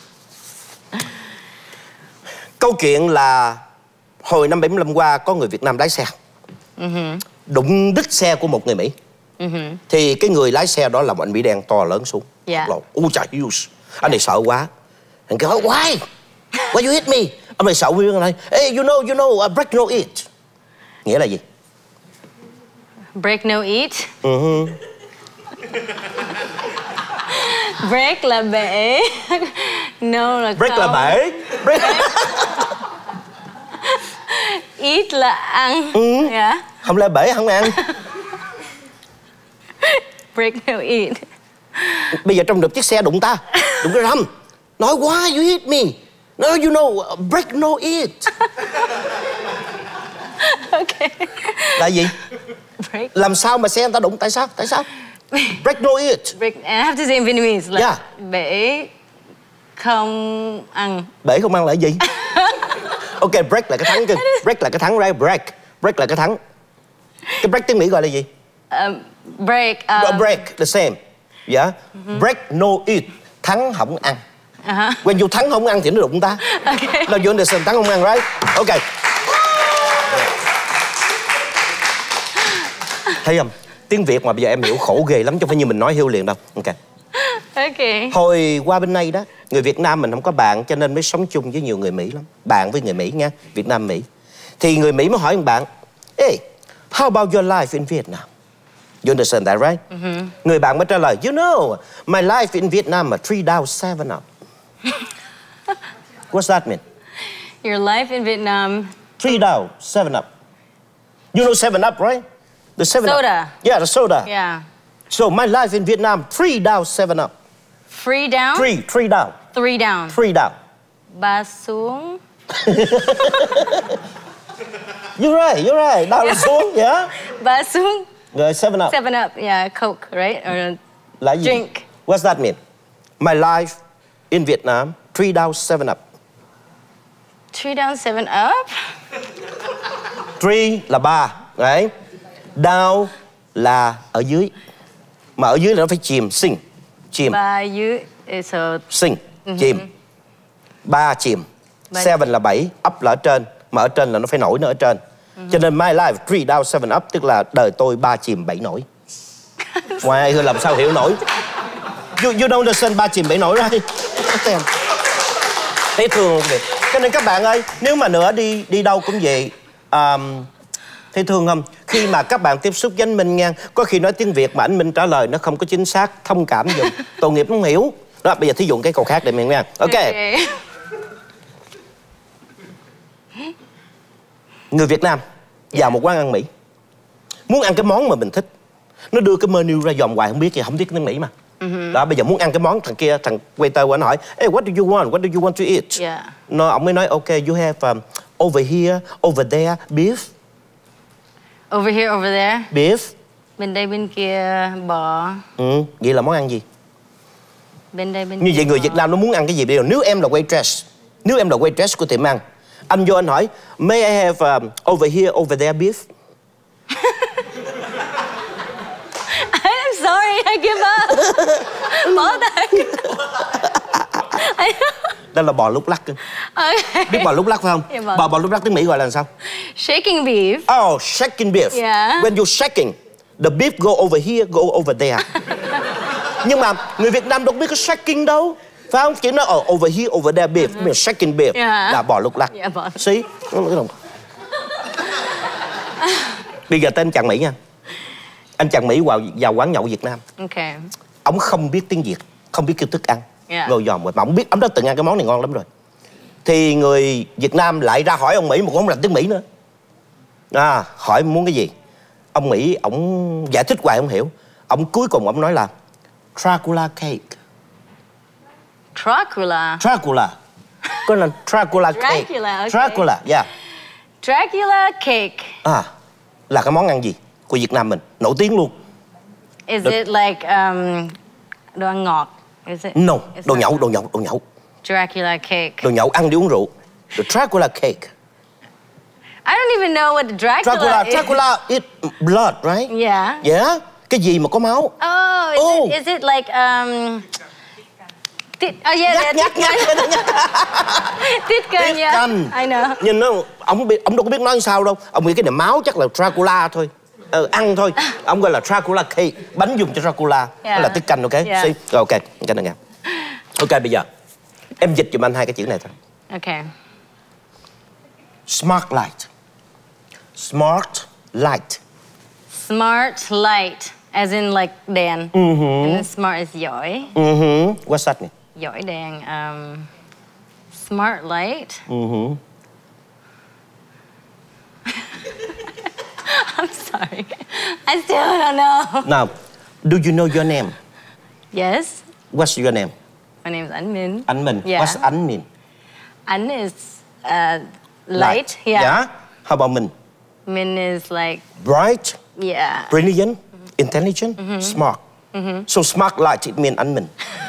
Câu chuyện là hồi năm bảy mươi lăm qua có người Việt Nam lái xe. Uh-huh. Đụng đứt xe của một người Mỹ. Uh-huh. Thì cái người lái xe đó là một anh Mỹ đen to lớn xuống. Dạ. Ôi trời ơi, anh này sợ quá. Anh kêu, why? Why you hit me? Ông này sợ quý vị này. Hey, you know, you know, uh, break no eat. Nghĩa là gì? Break no eat. Uh-huh. Break là bể. No là break không. là bể. Break. Eat là ăn. Ừ. Yeah. Không là bể không ăn. Break no eat. Bây giờ trong được chiếc xe đụng ta, đụng cái râm. Nói why you hit me? No, you know, break no eat. Ok. Là gì? Break. Làm sao mà xe người ta đụng? Tại sao? Tại sao? Break no eat. Break. I have to say in Vietnamese. Like, Yeah. bể không ăn. Bể không ăn là gì? Ok, break là cái thắng cơ. Break là cái thắng, right? Break. Break là cái thắng. Cái break tiếng Mỹ gọi là gì? Um, break. Um, break, the same. Yeah. Uh-huh. Break no eat. Thắng không ăn. Uh-huh. When you thắng không ăn thì nó đụng ta. Okay. No, you understand, thắng không ăn, right? Ok. Thấy không? Tiếng Việt mà bây giờ em hiểu khổ ghê lắm, chứ không phải như mình nói hiu liền đâu. Ok. Ok. Hồi qua bên này đó, người Việt Nam mình không có bạn cho nên mới sống chung với nhiều người Mỹ lắm. Bạn với người Mỹ nha, Việt Nam Mỹ. Thì người Mỹ mới hỏi một bạn, hey, how about your life in Vietnam? You understand that, right? Mm-hmm. Người bạn mới trả lời, you know, my life in Vietnam is three down, seven up. What's that mean? Your life in Vietnam. Three down, seven up. You know seven up, right? The seven Soda. Up. Yeah, the soda. Yeah. So my life in Vietnam, three down, seven up. Three down. Three, three down. Three down. Three down. Ba xuống. You're right, you're right. Down là xuống, yeah. Ba xuống. Rồi seven up. Seven up, yeah, Coke, right? Or Là gì? drink. What's that mean? My life in Vietnam, three down, seven up. Three down, seven up. Three là ba, right? Down là ở dưới. Mà ở dưới là nó phải chìm, sink, chìm. Ba dưới is a... Sink, chìm. Ba chìm. Ba Seven là bảy, up là ở trên. Mà ở trên là nó phải nổi nữa ở trên. Uh-huh. Cho nên my life three down, seven up tức là đời tôi ba chìm bảy nổi. Ngoài làm sao hiểu nổi? You, you don't understand ba chìm bảy nổi ra. Thấy thương không vậy? Cho nên các bạn ơi, nếu mà nữa đi đi đâu cũng vậy, um, thấy thương không? Khi mà các bạn tiếp xúc với anh Minh nha, có khi nói tiếng Việt mà anh Minh trả lời nó không có chính xác, thông cảm dùm, tội nghiệp không hiểu. Đó, bây giờ thí dụ cái câu khác để mình nghe. Ok. Okay. Người Việt Nam vào một quán ăn Mỹ, muốn ăn cái món mà mình thích, nó đưa cái menu ra dòm hoài không biết gì, không biết tiếng Mỹ mà. Uh-huh. Đó, bây giờ muốn ăn cái món, thằng kia, thằng waiter của anh hỏi, hey, what do you want? What do you want to eat? Yeah. Nó, ông mới nói, ok, you have um, over here, over there, beef. Over here, over there. Beef. Bên đây, bên kia, bò. Ừ, vậy là món ăn gì? Bên đây bên Như vậy người Việt Nam nó muốn ăn cái gì bây giờ? Nếu em là waitress, nếu em là waitress của tiệm ăn, anh vô anh hỏi, may I have um, over here, over there beef? I'm sorry, I give up. Bỏ tay. Đó là bò lúc lắc. Okay. Biết bò lúc lắc phải không? Yeah, bò. bò bò lúc lắc tiếng Mỹ gọi là sao? Shaking beef. Oh, shaking beef. Yeah. When you're shaking, the beef go over here, go over there. Nhưng mà người Việt Nam đâu biết có shaking đâu, phải không? Chỉ nói oh, over here, over there beef. Mm-hmm. Shaking beef Yeah. là bò lúc lắc. Yeah, bò. See? Bây giờ tên chàng Mỹ nha. Anh chàng Mỹ vào, vào quán nhậu Việt Nam. Okay. Ông không biết tiếng Việt, không biết kêu thức ăn. Yeah. Ngồi dòm rồi, mà ông biết, ông đã từng ăn cái món này ngon lắm rồi. Thì người Việt Nam lại ra hỏi ông Mỹ, mà cũng không rành tiếng Mỹ nữa. À, hỏi muốn cái gì? Ông Mỹ, ông giải thích hoài không hiểu. Ông cuối cùng ông nói là Dracula cake. Dracula. Dracula. Có là Dracula cake. Dracula, okay. Dracula, yeah. Dracula cake. À, là cái món ăn gì của Việt Nam mình, nổi tiếng luôn. Is Được. it like um, đồ ăn ngọt? Is it? No, It's đồ not- nhậu, đồ nhậu, đồ nhậu. Dracula cake. Đồ nhậu ăn đi uống rượu. The Dracula cake. I don't even know what Dracula, Dracula, is. Dracula eat blood, right? Yeah. Yeah. Cái gì mà có máu? Oh, is, Oh. It, is it like um? Tit, oh yeah, Nhắc, yeah, nhắc, nhắc, nhắc, nhắc. Tiết canh, Tiết yeah. canh. I know. Nhìn nó, ông biết, ông đâu có biết nói sao đâu. Ông nghĩ cái này máu chắc là Dracula thôi. Ờ, ăn thôi. Ông gọi là Dracula cake, bánh dùng cho Dracula. Yeah. Đó là tiết canh, ok? Yeah. See? Rồi, ok, cái này nghe. Ok, bây giờ em dịch giùm anh hai cái chữ này thôi. Okay. Smart light. Smart light. Smart light, as in like đèn. Mm-hmm. And then smart is giỏi. Mm-hmm. What's that mean? Giỏi đèn. Um, smart light. Mm-hmm. I'm sorry. I still don't know. Now, do you know your name? Yes. What's your name? My name's Anh Minh. Anh Minh. Yeah. What's Anh Minh? Anh is uh, light. Yeah. Yeah. How about Minh? Minh is like, Bright, yeah. brilliant, intelligent, smart. So smart light, it means Anh Minh.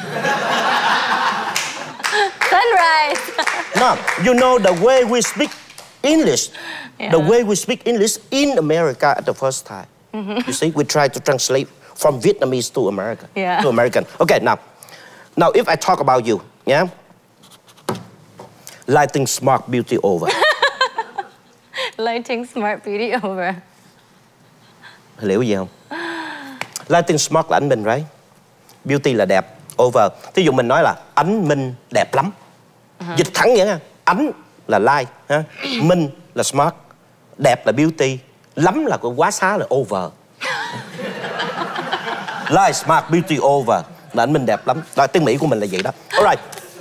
Sunrise. Now, you know the way we speak English, Yeah. the way we speak English in America at the first time. You see, we try to translate from Vietnamese to American. Yeah. To American. Okay, now, now if I talk about you, yeah, lighting smart beauty over. Lighting smart beauty over. Hiểu gì không? Lighting smart là Anh Minh, right? Beauty là đẹp, over. Thí dụ mình nói là Ánh Minh đẹp lắm. Uh-huh. Dịch thẳng vậy nha. Ánh là light, ha? Minh là smart, đẹp là beauty, lắm là quá xá là over. Light, smart, beauty, over là Anh Minh đẹp lắm. Đó, tiếng Mỹ của mình là vậy đó. Alright.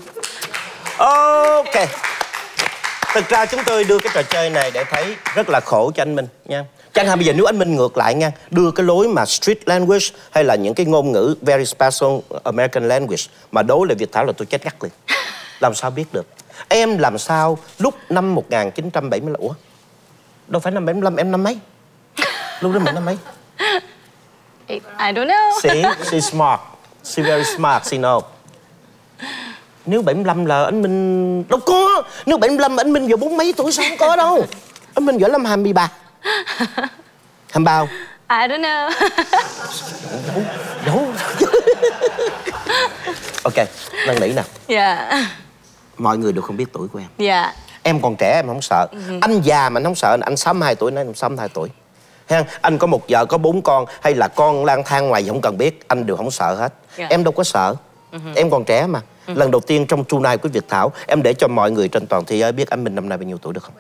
Ok. Thực ra chúng tôi đưa cái trò chơi này để thấy rất là khổ cho anh Minh nha. Chẳng hạn bây giờ nếu anh Minh ngược lại nha, đưa cái lối mà street language hay là những cái ngôn ngữ very special American language mà đố lại Viet Thao là tôi chết ngắt liền. Làm sao biết được? Em làm sao lúc năm một nghìn chín trăm bảy mươi lăm, ủa? Đâu phải năm bảy mươi lăm, em năm mấy? Lúc đó mình năm mấy? I don't know. See, she's smart. She very smart, she know. Nếu bảy mươi lăm là anh Minh... Đâu có. Nếu bảy mươi lăm anh Minh giờ bốn mấy tuổi sao không có đâu. Anh Minh giờ năm hai mươi ba. hai mươi ba không? I don't know. Đâu. Ok, năn nỉ nè. Yeah. Mọi người đều không biết tuổi của em. Yeah. Em còn trẻ em không sợ. Uh-huh. Anh già mà anh không sợ. Anh sáu mươi hai tuổi, anh sáu mươi hai tuổi. Ha, anh có một vợ, có bốn con, hay là con lang thang ngoài không cần biết, anh đều không sợ hết. Yeah. Em đâu có sợ. Uh-huh. Em còn trẻ mà. Uh-huh. Lần đầu tiên trong Tonight của Viet Thao, em để cho mọi người trên toàn thế giới biết anh Minh năm nay bao nhiêu tuổi được không?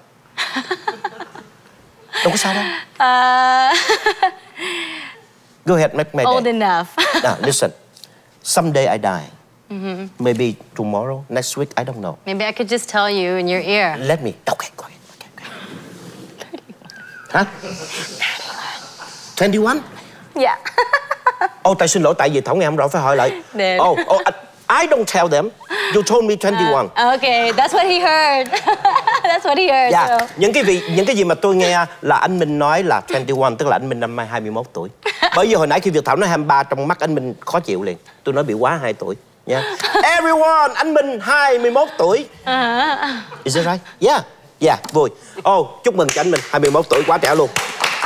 Đâu có sao đâu. Uh, Go ahead, make my day. old enough. Now, listen. Someday I die. Mm-hmm. Maybe tomorrow, next week, I don't know. Maybe I could just tell you in your ear. Let me. Okay, go ahead. Okay, okay. Hả? hai mươi mốt? Yeah. Ô, oh, tại xin lỗi, tại vì Thảo nghe không rõ, phải hỏi lại. Được. Oh, oh, I don't tell them. You told me hai mươi mốt. Uh, okay, that's what he heard. That's what he heard. Dạ, So. những cái vị những cái gì mà tôi nghe là anh Minh nói là hai mươi mốt, tức là anh Minh năm nay hai mươi mốt tuổi. Bởi vì hồi nãy khi Viet Thao nói hai mươi ba, trong mắt anh Minh khó chịu liền. Tôi nói bị quá hai tuổi. Yeah. Everyone, anh Minh hai mươi mốt tuổi. Is it right? Yeah. Yeah, vui. Oh, chúc mừng cho anh Minh hai mươi mốt tuổi, quá trẻ luôn.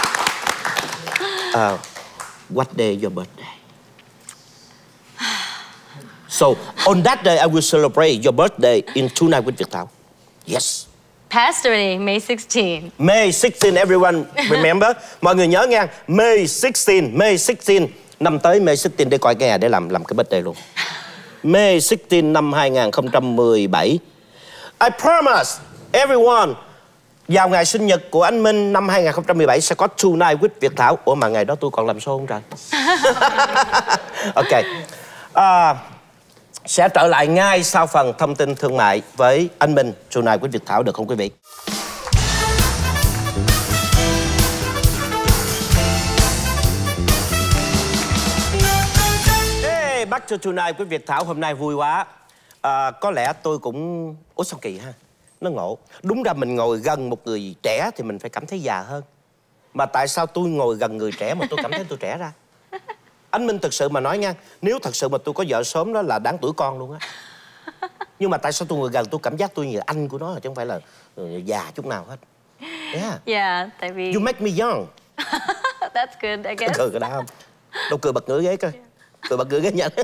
Uh, what day is your birthday? So, on that day, I will celebrate your birthday in Tonight with Viet Thao. Yes. Past already, May sixteenth. May sixteenth, everyone remember. Mọi người nhớ nha, May sixteenth, May sixteenth. Năm tới May sixteenth để coi nghe để làm làm cái birthday luôn. May sixteenth năm hai không một bảy. I promise everyone, vào ngày sinh nhật của anh Minh năm hai không một bảy sẽ có Tonight with Viet Thao. Ủa mà ngày đó tôi còn làm show không trời? Ok. À, sẽ trở lại ngay sau phần thông tin thương mại với anh Minh Tonight with Viet Thao, được không quý vị? Hey, back to Tonight with Viet Thao. Hôm nay vui quá. À, có lẽ tôi cũng... Ủa sao kỳ ha? Nó ngộ. Đúng ra mình ngồi gần một người trẻ thì mình phải cảm thấy già hơn. Mà tại sao tôi ngồi gần người trẻ mà tôi cảm thấy tôi trẻ ra? Anh Minh thực sự mà nói nha, nếu thật sự mà tôi có vợ sớm đó là đáng tuổi con luôn á. Nhưng mà tại sao tôi ngồi gần tôi cảm giác tôi như anh của nó chứ không phải là già chút nào hết. Yeah. Yeah, tại vì... You make me young. That's good, I guess. Cười cái đó không? Đâu cười bật ngửa ghế coi. Cười bật ngửa ghế nhận.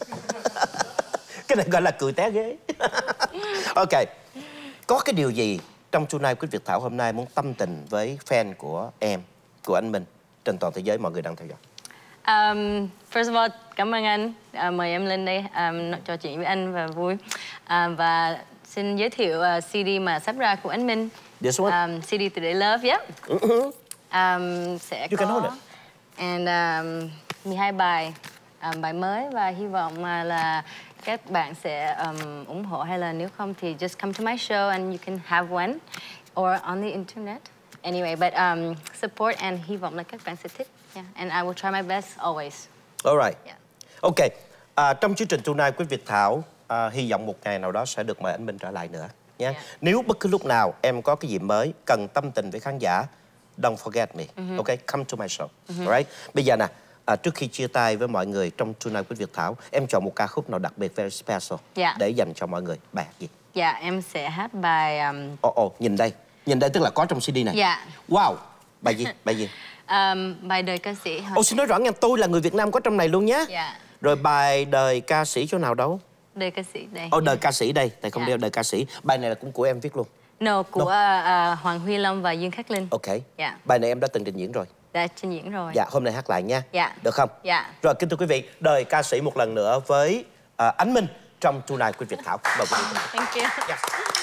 Cái này gọi là cười té ghế. Ok. Có cái điều gì trong Tonight with Viet Thao hôm nay muốn tâm tình với fan của em, của anh Minh trên toàn thế giới mọi người đang theo dõi? Um, first of all, cảm ơn anh. Uh, mời em lên đây um, trò chuyện với anh và vui. Uh, và xin giới thiệu uh, xê đê mà sắp ra của anh Minh. This one? Um, xê đê Today Love, yep. Mm-hmm. um, sẽ You có can hold it. and um, mười hai bài um, bài mới và hy vọng mà là các bạn sẽ um, ủng hộ, hay là nếu không thì just come to my show and you can have one or on the internet. Anyway, but um, support and hy vọng là các bạn sẽ thích. Yeah, and I will try my best always. All right. Yeah. Ok. À, trong chương trình Tonight with Viet Thao, à, hy vọng một ngày nào đó sẽ được mời anh Minh trở lại nữa nhé. Yeah. Nếu bất cứ lúc nào em có cái gì mới cần tâm tình với khán giả, don't forget me. Mm-hmm. Ok, come to my show. Mm-hmm. Alright. Bây giờ nè, à, trước khi chia tay với mọi người trong Tonight with Viet Thao, em chọn một ca khúc nào đặc biệt, very special, yeah, để dành cho mọi người. Bài gì? Dạ, yeah, em sẽ hát bài... Um... Ồ, oh, oh, nhìn đây. Nhìn đây tức là có trong xê đê này. Dạ. Yeah. Wow. Bài gì? Bài gì? Um, bài đời ca sĩ. Ồ, oh, xin nói rõ nha, tôi là người Việt Nam có trong này luôn nhé. Dạ. Yeah. Rồi bài đời ca sĩ chỗ nào đâu? Đời ca sĩ đây. Ồ, oh, đời ca sĩ đây. Tại không yeah, đeo đời ca sĩ. Bài này là cũng của em viết luôn. No, của no. Uh, Hoàng Huy Long và Dương Khắc Linh. Ok. Yeah. Bài này em đã từng trình diễn rồi. Đã trình diễn rồi. Dạ, hôm nay hát lại nha. Dạ. Được không? Dạ. Rồi, kính thưa quý vị, đời ca sĩ một lần nữa với uh, Ánh Minh trong Tonight with Viet Thao. Mời quý vị. Thank you. Yes.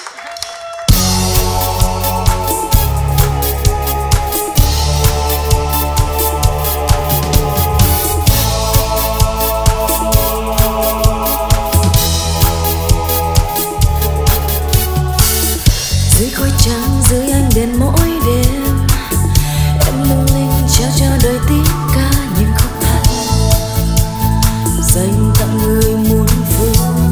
Dưới khói trắng, dưới ánh đèn mỗi đêm, em lung linh trao cho đời tiếng ca những khúc hát dành tặng người muôn phương.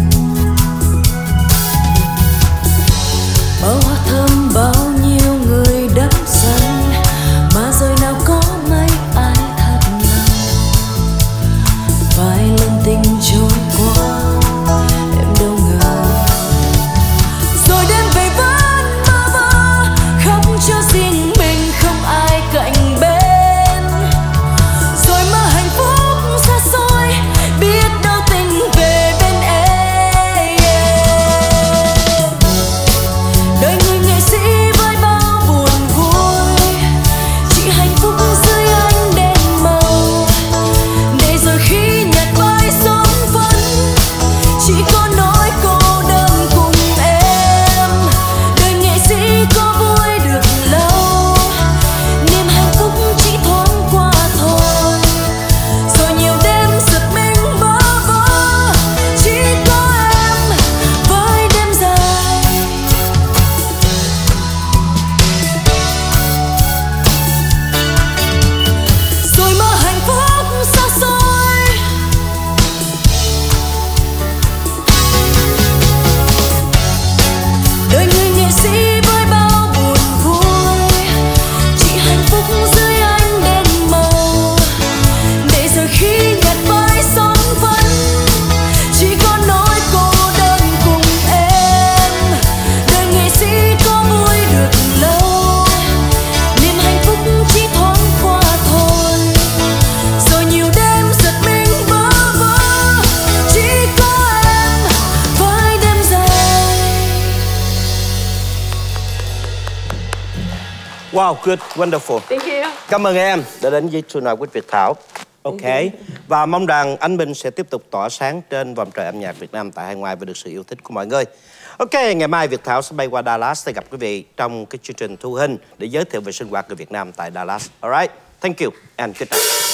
Bao hoa thơm, bao nhiêu người đắm say, mà rồi nào có mấy ai thật lòng. Vài lần tình trôi qua, em đâu ngờ rồi đêm về vẫn mơ mơ, không cho riêng mình, không ai cạnh bên. Wow, good, wonderful. Thank you. Cảm ơn em đã đến với Tonight with Viet Thao. Ok. Và mong rằng anh Minh sẽ tiếp tục tỏa sáng trên vòng trời âm nhạc Việt Nam tại hải ngoại và được sự yêu thích của mọi người. Ok, ngày mai Viet Thao sẽ bay qua Dallas để gặp quý vị trong cái chương trình thu hình để giới thiệu về sinh hoạt người Việt Nam tại Dallas. Alright, thank you and good night.